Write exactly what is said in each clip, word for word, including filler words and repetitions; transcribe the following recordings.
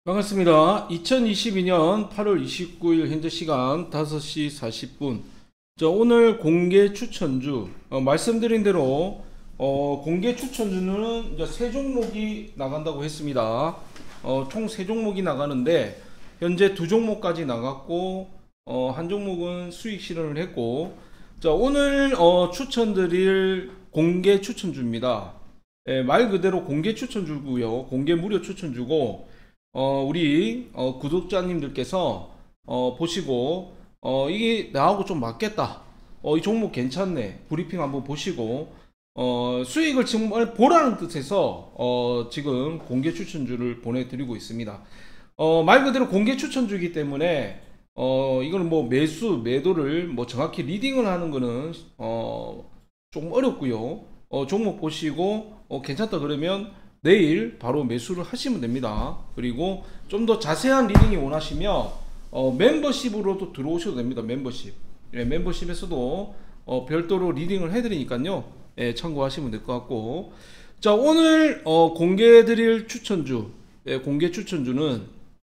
반갑습니다. 이천이십이 년 팔월 이십구일 현재 시간 다섯 시 사십 분. 자, 오늘 공개 추천주 어, 말씀드린 대로 어, 공개 추천주는 이제 세 종목이 나간다고 했습니다. 어, 총 세 종목이 나가는데 현재 두 종목까지 나갔고 어, 한 종목은 수익 실현을 했고, 자, 오늘 어, 추천드릴 공개 추천주입니다. 예, 말 그대로 공개 추천주고요. 공개 무료 추천주고, 어, 우리 어, 구독자님들께서 어, 보시고 어, 이게 나하고 좀 맞겠다, 어, 이 종목 괜찮네, 브리핑 한번 보시고 어, 수익을 정말 보라는 뜻에서 어, 지금 공개 추천주를 보내드리고 있습니다. 어, 말 그대로 공개 추천주이기 때문에 어, 이거는 뭐 매수 매도를 뭐 정확히 리딩을 하는 거는 어, 조금 어렵고요. 어, 종목 보시고 어, 괜찮다 그러면 내일 바로 매수를 하시면 됩니다. 그리고 좀 더 자세한 리딩이 원하시면 어, 멤버십으로도 들어오셔도 됩니다. 멤버십. 예, 멤버십에서도 어, 별도로 리딩을 해드리니까요. 예, 참고하시면 될 것 같고, 자, 오늘 어, 공개해드릴 추천주, 예, 공개 추천주는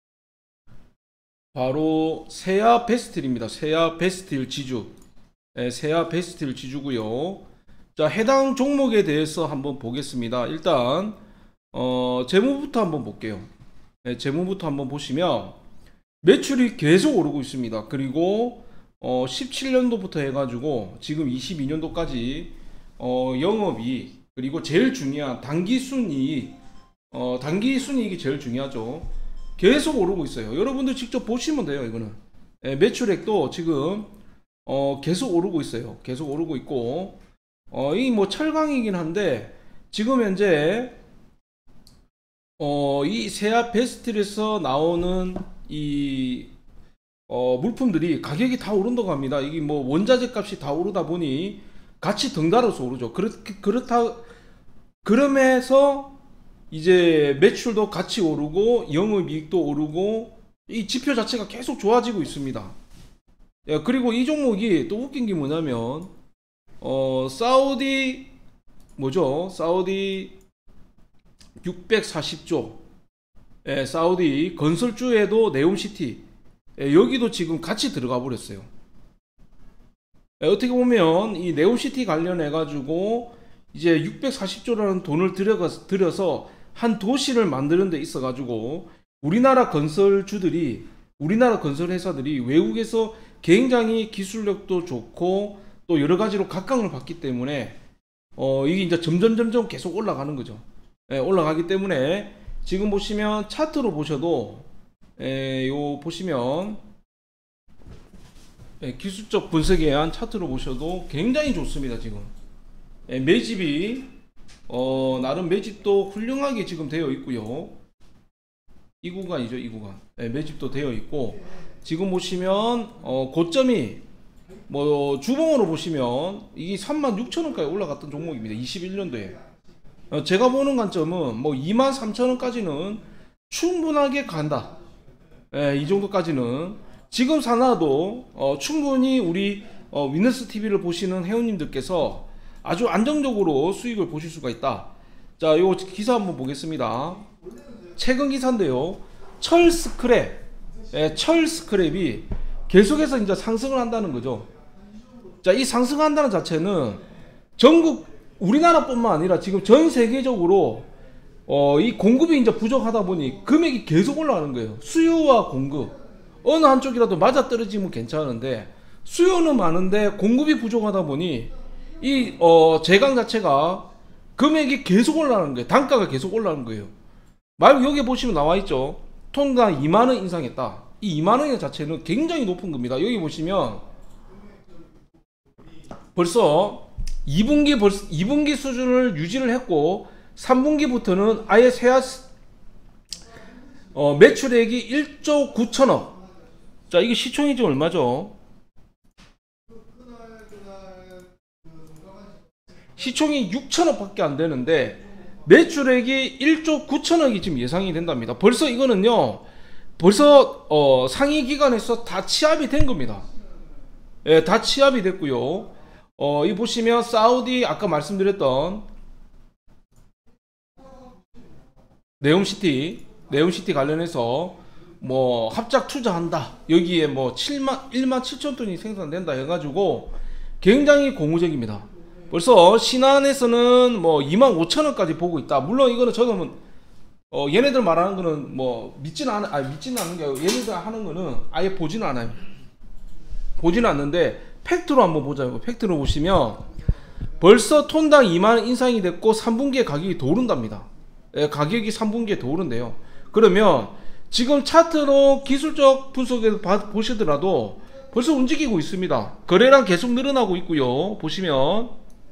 바로 세아 베스틸입니다. 세아 베스틸 지주. 예, 세아 베스틸 지주고요. 자, 해당 종목에 대해서 한번 보겠습니다. 일단 어, 재무부터 한번 볼게요. 네, 재무부터 한번 보시면 매출이 계속 오르고 있습니다. 그리고 어, 십칠 년도부터 해가지고 지금 이십이 년도까지 어, 영업이, 그리고 제일 중요한 단기순이익, 어, 단기순이익이 제일 중요하죠. 계속 오르고 있어요. 여러분들 직접 보시면 돼요. 이거는 네, 매출액도 지금 어, 계속 오르고 있어요. 계속 오르고 있고, 어, 이 뭐 철강이긴 한데 지금 현재 어, 이 세아 베스틸에서 나오는 이 어, 물품들이 가격이 다 오른다고 합니다. 이게 뭐 원자재 값이 다 오르다 보니 같이 덩달아서 오르죠. 그렇, 그렇다, 그러면서 이제 매출도 같이 오르고 영업이익도 오르고 이 지표 자체가 계속 좋아지고 있습니다. 야, 그리고 이 종목이 또 웃긴 게 뭐냐면 어, 사우디 뭐죠? 사우디 육백사십 조, 예, 사우디 건설주에도 네옴시티, 예, 여기도 지금 같이 들어가 버렸어요. 예, 어떻게 보면 이 네옴시티 관련해 가지고 이제 육백사십 조라는 돈을 들여가, 들여서 한 도시를 만드는 데 있어 가지고 우리나라 건설주들이, 우리나라 건설회사들이 외국에서 굉장히 기술력도 좋고 또 여러 가지로 각광을 받기 때문에 어, 이게 이제 점점 점점 계속 올라가는 거죠. 예, 올라가기 때문에 지금 보시면 차트로 보셔도, 예, 요 보시면, 예, 기술적 분석에 의한 차트로 보셔도 굉장히 좋습니다. 지금 예, 매집이 어, 나름 매집도 훌륭하게 지금 되어 있고요. 이 구간이죠, 이 구간. 예, 매집도 되어 있고, 지금 보시면 어, 고점이 뭐 주봉으로 보시면 이게 삼만 육천 원까지 올라갔던 종목입니다. 이십일 년도에. 어, 제가 보는 관점은 뭐 이만 삼천 원까지는 충분하게 간다. 예, 이 정도까지는 지금 사놔도 어, 충분히 우리 어, 위너스 티비를 보시는 회원님들께서 아주 안정적으로 수익을 보실 수가 있다. 자, 요 기사 한번 보겠습니다. 최근 기사인데요. 철 스크랩, 예, 철 스크랩이 계속해서 이제 상승을 한다는 거죠. 자, 이 상승한다는 자체는 전국, 우리나라뿐만 아니라 지금 전 세계적으로 어, 이 공급이 이제 부족하다 보니 금액이 계속 올라가는 거예요. 수요와 공급, 어느 한쪽이라도 맞아 떨어지면 괜찮은데 수요는 많은데 공급이 부족하다 보니 이 어, 제강 자체가 금액이 계속 올라가는 거예요. 단가가 계속 올라가는 거예요. 말 여기 보시면 나와 있죠. 톤당 이만 원 인상했다. 이 이만 원 자체는 굉장히 높은 겁니다. 여기 보시면 벌써 이 분기 벌써 이 분기 수준을 유지를 했고, 삼 분기부터는 아예 세아 어, 매출액이 일조 구천억. 자, 이게 시총이 지금 얼마죠? 시총이 육천억 밖에 안 되는데 매출액이 일조 구천억이 지금 예상이 된답니다. 벌써 이거는요, 벌써 어, 상위 기관에서 다 취합이 된 겁니다. 예, 다 취합이 됐고요. 어, 이 보시면 사우디 아까 말씀드렸던 네옴시티, 네옴시티 관련해서 뭐 합작 투자한다, 여기에 뭐 칠만 일만 칠천 톤이 생산된다 해가지고 굉장히 고무적입니다. 벌써 신한에서는 뭐 이만 오천 원까지 보고 있다. 물론 이거는 저는 어 얘네들 말하는 거는 뭐 믿지는 않아, 아니 믿지는 않는 게 아니고 얘네들 하는 거는 아예 보지는 않아요. 보지는 않는데 팩트로 한번 보자고. 팩트로 보시면 벌써 톤당 이만 원 인상이 됐고 삼 분기에 가격이 더 오른답니다. 예, 가격이 삼 분기에 더 오른대요. 그러면 지금 차트로 기술적 분석에서 봐, 보시더라도 벌써 움직이고 있습니다. 거래량 계속 늘어나고 있고요. 보시면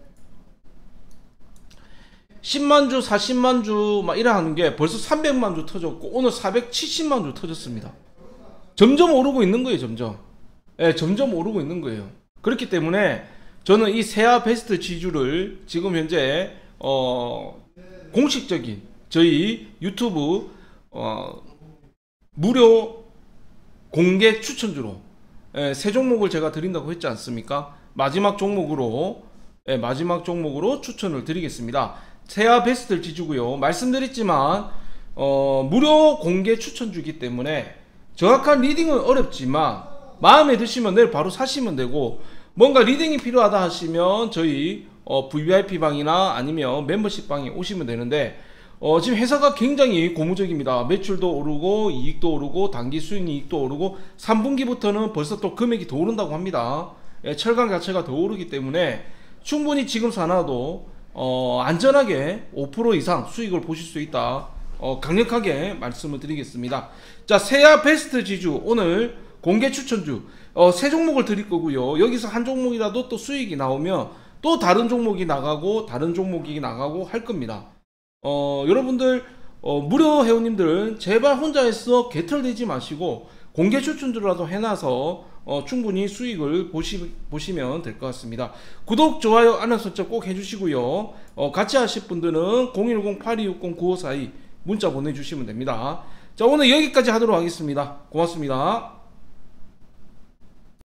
십만 주, 사십만 주 막 이래 하는 게 벌써 삼백만 주 터졌고 오늘 사백칠십만 주 터졌습니다. 점점 오르고 있는 거예요. 점점. 예, 점점 오르고 있는 거예요. 그렇기 때문에 저는 이 세아 베스트 지주를 지금 현재 어 공식적인 저희 유튜브 어 무료 공개 추천주로 예, 세 종목을 제가 드린다고 했지 않습니까? 마지막 종목으로 예, 마지막 종목으로 추천을 드리겠습니다. 세아 베스트 지주고요. 말씀드렸지만 어, 무료 공개 추천주기 때문에 정확한 리딩은 어렵지만 마음에 드시면 내일 바로 사시면 되고, 뭔가 리딩이 필요하다 하시면 저희 어, 브이아이피 방이나 아니면 멤버십 방에 오시면 되는데 어, 지금 회사가 굉장히 고무적입니다. 매출도 오르고 이익도 오르고 단기 수익이익도 오르고 삼 분기부터는 벌써 또 금액이 더 오른다고 합니다. 예, 철강 자체가 더 오르기 때문에 충분히 지금 사놔도 어, 안전하게 오 퍼센트 이상 수익을 보실 수 있다. 어, 강력하게 말씀을 드리겠습니다. 자, 세아 베스트 지주 오늘 공개 추천주 어, 세 종목을 드릴 거고요. 여기서 한 종목이라도 또 수익이 나오면 또 다른 종목이 나가고 다른 종목이 나가고 할 겁니다. 어, 여러분들 어, 무료 회원님들은 제발 혼자서 개털대지 마시고 공개 추천주라도 해놔서 어, 충분히 수익을 보시, 보시면 될 것 같습니다. 구독, 좋아요, 알람 설정 꼭 해주시고요. 어, 같이 하실 분들은 공일공 팔이육공 구오사이 문자 보내주시면 됩니다. 자, 오늘 여기까지 하도록 하겠습니다. 고맙습니다.